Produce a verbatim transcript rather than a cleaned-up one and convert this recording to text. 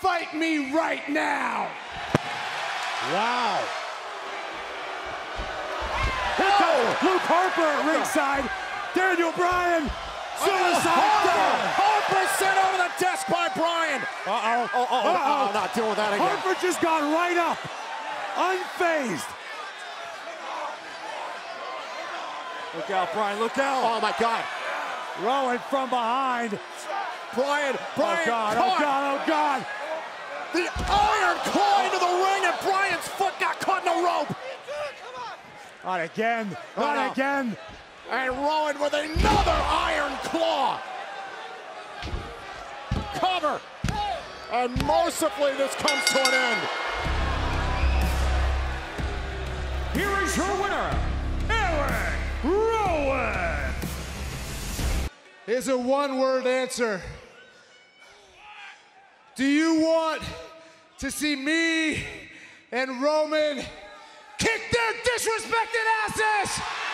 fight me right now. Wow. Here comes Luke Harper at ringside. Daniel Bryan, suicide dive. Harper sent over the desk by Bryan. Uh-oh. Oh, oh, Uh-oh. oh, not dealing with that again. Harper just got right up, unfazed. Look out, Bryan, look out. Oh, my God. Rowan from behind. Bryan, Bryan Oh, God, caught oh, God, oh, God. the iron claw into the ring, and Bryan's foot got caught in the rope. Not again, Oh, not no. again. And Rowan with another iron claw. Cover. And mercifully, this comes to an end. Here is your winner, Eric Rowan. Here's a one-word answer. Do you want to see me and Roman kick their disrespected asses?